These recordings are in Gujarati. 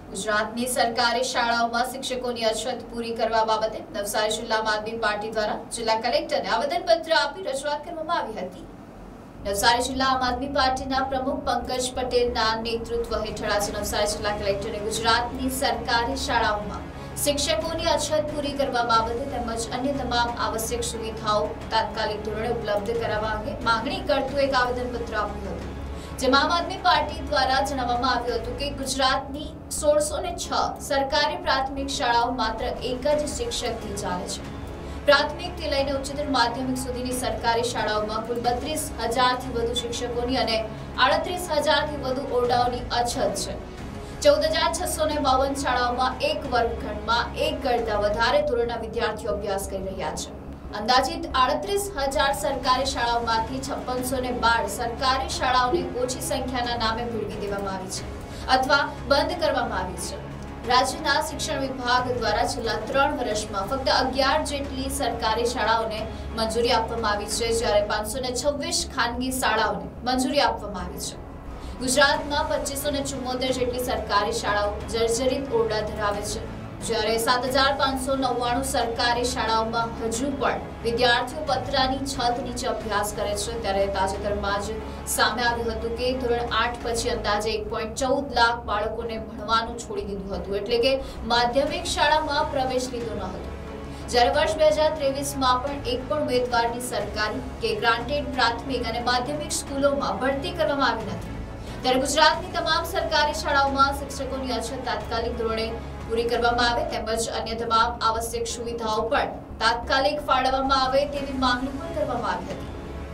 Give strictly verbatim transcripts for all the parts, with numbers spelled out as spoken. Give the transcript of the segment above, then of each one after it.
ગુજરાતની સરકારી શાળાઓમાં શિક્ષકોની અછત પૂરી કરવા બાબતે નવસારી જિલ્લા આમ આદમી પાર્ટી દ્વારા જિલ્લા કલેક્ટરને આવેદનપત્ર આપી રજૂઆત કરવામાં આવી હતી। નવસારી જિલ્લા આમ આદમી પાર્ટીના પ્રમુખ પંકજ પટેલના નેતૃત્વ હેઠળ આજે નવસારી જિલ્લા કલેક્ટરે ગુજરાતની સરકારી શાળાઓમાં શિક્ષકોની અછત પૂરી કરવા બાબતે તેમજ અન્ય તમામ આવશ્યક સુવિધાઓ તાત્કાલિક ધોરણે ઉપલબ્ધ કરાવવા અંગે માંગણી કરતું એક આવેદનપત્ર આપ્યું હતું, જેમાં આમ આદમી પાર્ટી દ્વારા જણાવવામાં આવ્યું હતું કે ગુજરાતની સોળસો ને છ સરકારી પ્રાથમિક શાળાઓ માત્ર એક જ શિક્ષકથી ચાલે છે। પ્રાથમિકથી લઈને ઉચ્ચતર માધ્યમિક સુધીની સરકારી શાળાઓમાં કુલ બત્રીસ હજારથી વધુ શિક્ષકોની અને આડત્રીસ હજારથી વધુ ઓરડાઓની અછત છે। ચૌદ હજાર છસો ને બાવન શાળાઓમાં એક વર્ગખંડમાં એક કરતા વધારે ધોરણના વિદ્યાર્થીઓ અભ્યાસ કરી રહ્યા છે। અંદાજિત આડત્રીસ હજાર સરકારી શાળાઓમાંથી છપ્પનસો ને બાર સરકારી શાળાઓને ઓછી સંખ્યાના નામે ભેળવી દેવામાં આવી છે અથવા બંધ કરવામાં આવી છે। રાજ્યના શિક્ષણ વિભાગ દ્વારા છેલ્લા ત્રણ વર્ષમાં ફક્ત અગિયાર જેટલી સરકારી શાળાઓને મંજૂરી આપવામાં આવી છે, જ્યારે પાંચસો ને છવ્વીસ ખાનગી શાળાઓને મંજૂરી આપવામાં આવી છે। ગુજરાતમાં પચીસો ને ચુમ્મોતેર જેટલી સરકારી શાળાઓ જર્જરિત ઓરડા ધરાવે છે, જ્યારે સાત હજાર પાંચસો નવ્વાણું સરકારી શાળાઓમાં હજુ પણ વિદ્યાર્થીઓ પતરાની છત નીચે અભ્યાસ કરે છે। ત્યારે તાજેતરમાં જ સામે આવ્યું હતું કે ધોરણ આઠ પછી અંદાજે એક પોઈન્ટ ચૌદ લાખ બાળકોને ભણવાનું છોડી દીધું હતું, એટલે કે માધ્યમિક શાળામાં પ્રવેશ લીધો ન હતો। જ્યારે વર્ષ બે હજાર ત્રેવીસમાં પણ એક પણ ઉમેદવારની સરકારી કે ગ્રાન્ટેડ પ્રાથમિક અને માધ્યમિક સ્કૂલોમાં ભરતી કરવામાં આવી નથી। ત્યારે ગુજરાતની તમામ સરકારી શાળાઓમાં શિક્ષકોની અછત તાત્કાલિક ધોરણે પૂરી કરવામાં આવે તેમજ અન્ય તમામ આવશ્યક સુવિધાઓ પણ તાત્કાલિક ફાળવવામાં આવે તેવી માંગણી પણ કરવામાં આવી હતી।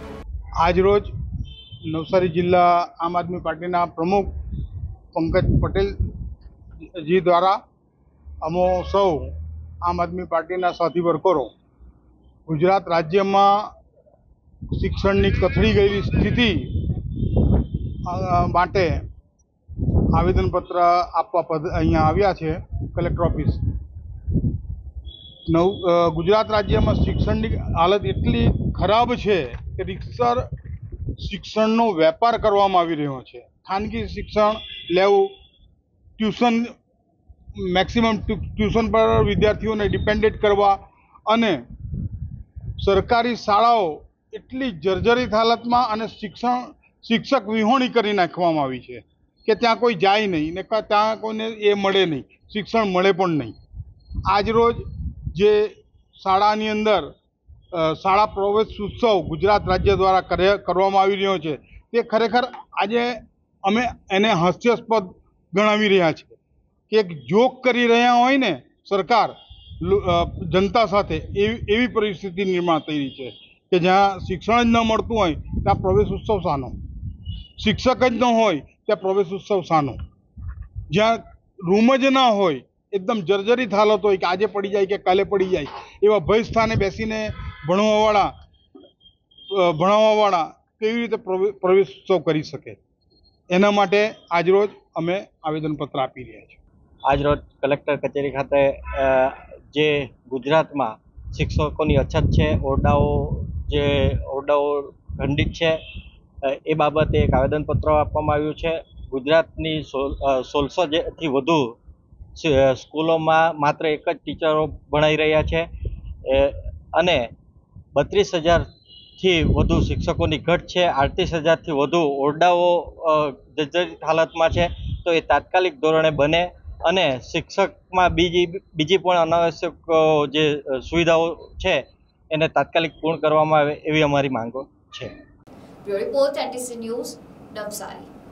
આજ રોજ નવસારી જિલ્લા આમ આદમી પાર્ટીના પ્રમુખ પંકજ પટેલજી દ્વારા અમો સૌ આમ આદમી પાર્ટીના સાથી વર્કરો ગુજરાત રાજ્યમાં શિક્ષણની કથળી ગયેલી સ્થિતિ માટે આવેદનપત્ર આપવા અહીંયા આવ્યા છે કલેક્ટર ઓફિસ। નવ ગુજરાત રાજ્યમાં શિક્ષણની હાલત એટલી ખરાબ છે કે રીતસર શિક્ષણનો વેપાર કરવામાં આવી રહ્યો છે। ખાનગી શિક્ષણ લેવું, ટ્યુશન મેક્સિમમ ટ્યુશન પર વિદ્યાર્થીઓને ડિપેન્ડેન્ટ કરવા અને સરકારી શાળાઓ એટલી જર્જરિત હાલતમાં અને શિક્ષણ શિક્ષક વિહોણી કરી નાખવામાં આવી છે કે ત્યાં કોઈ જાય નહીં ને ત્યાં કોઈને એ મળે નહીં, શિક્ષણ મળે પણ નહીં। આજરોજ જે શાળાની અંદર શાળા પ્રવેશ ઉત્સવ ગુજરાત રાજ્ય દ્વારા કરવામાં આવી રહ્યો છે તે ખરેખર આજે અમે એને હાસ્યાસ્પદ ગણાવી રહ્યા છીએ કે એક જોક કરી રહ્યા હોય ને સરકાર જનતા સાથે એવી એવી પરિસ્થિતિ નિર્માણ થઈ રહી છે કે જ્યાં શિક્ષણ જ ન મળતું હોય ત્યાં પ્રવેશ ઉત્સવ શાનો, શિક્ષક જ ન હોય ત્યાં પ્રવેશ ઉત્સવ શાનો, જ્યાં રૂમ જ ના હોય, એકદમ જર્જરિત હાલત હોય કે આજે પડી જાય કે કાલે પડી જાય એવા ભય સ્થાને બેસીને ભણવાવાળા ભણાવવાવાળા કેવી રીતે પ્રવેશ ઉત્સવ કરી શકે, એના માટે આજરોજ અમે આવેદનપત્ર આપી રહ્યા છીએ। આજરોજ કલેક્ટર કચેરી ખાતે જે ગુજરાતમાં શિક્ષકોની અછત છે, ઓરડાઓ જે ઓરડાઓ ખંડિત છે એ બાબતે એક આવેદનપત્ર આપવામાં આવ્યું છે। ગુજરાતની સોળસો થી વધુ સ્કૂલોમાં માત્ર એક જ ટીચરો ભણાઈ રહ્યા છે અને બત્રીસ હજારથી વધુ શિક્ષકોની ઘટ છે, આડત્રીસ હજારથી વધુ ઓરડાઓ જર્જરિત હાલતમાં છે। તો એ તાત્કાલિક ધોરણે બને અને શિક્ષકમાં બીજી બીજી પણ અનાવશ્યક જે સુવિધાઓ છે એને તાત્કાલિક પૂર્ણ કરવામાં આવે એવી અમારી માંગો છે। Bureau report NTC news, Navsari.